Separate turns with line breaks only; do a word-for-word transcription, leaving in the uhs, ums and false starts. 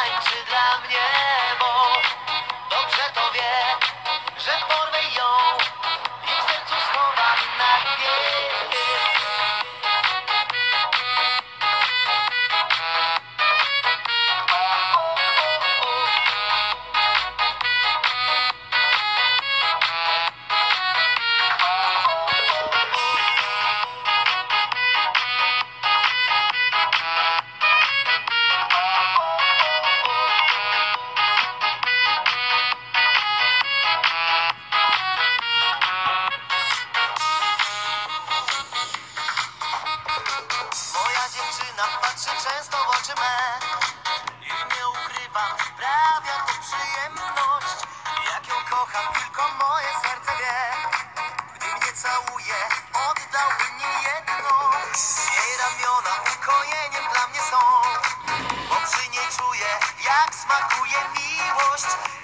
tańczy dla mnie, bo dobrze to wie, że porwę ją i w sercu schowam na dnie. Moja dziewczyna patrzy często w oczy me i nie ukrywam, sprawia to przyjemność. Jak ją kocham, tylko moje serce wie. Gdy mnie całuje, oddałby nie jedno. Jej ramiona ukojeniem dla mnie są, bo przy niej czuję, jak smakuje miłość.